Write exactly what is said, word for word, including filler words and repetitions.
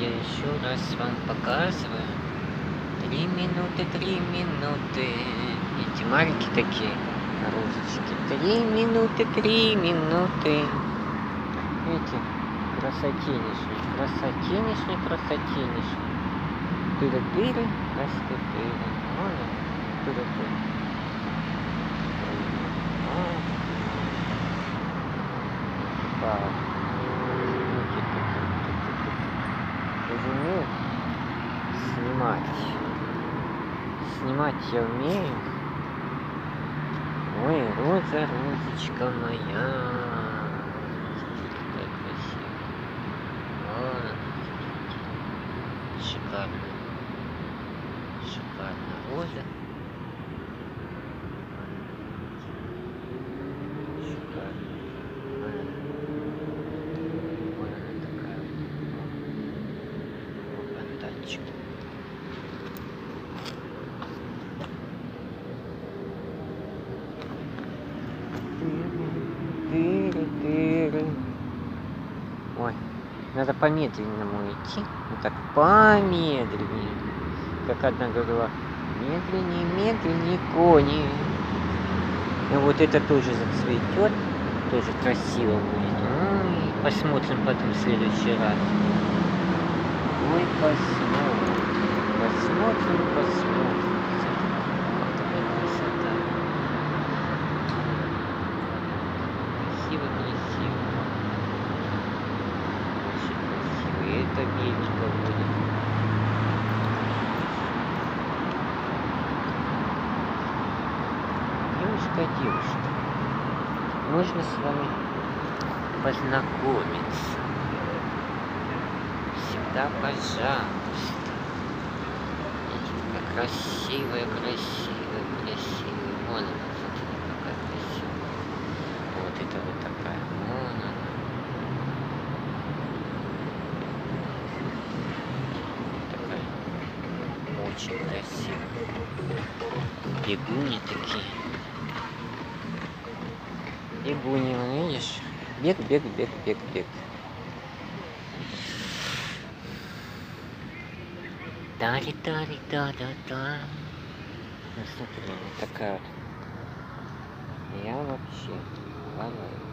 я еще раз вам показываю. Три минуты, три минуты. Эти маленькие такие розочки. Три минуты, три минуты. Эти красотениши, красотениши, красотениши. Тыры-тыры, красотыры. Вон он, тыры-тыры. Умею снимать. Снимать я умею. Ой, роза, розочка моя. Какая красивая. Вон. Шикарно. Шикарно роза. Шикарно. Вон она такая. Фонтанчик. Тыры-тыры. Ой, надо помедленному идти. Вот так помедленнее. Как одна говорила, медленнее, медленнее, кони. И вот это тоже зацветет. Тоже красиво будет. Ой, посмотрим потом в следующий раз. Ой, посмотрим. Посмотрим, посмотрим. Вот такая красота. Красиво, красиво. Очень красиво. И это беленько будет. Девушка, девушка. Можно с вами познакомиться. Всегда пожалуйста. Видите, какая красивая, красивая, красивая. Вон она, смотрите, какая красивая. Вот это вот такая. Вон она. Такая очень красивая. Бегуни такие. Бегуни, вон, видишь? Бег, бег, бег, бег, бег. Тари-тари-да-да-да. Ну смотри, она такая. Я вообще. Ладно.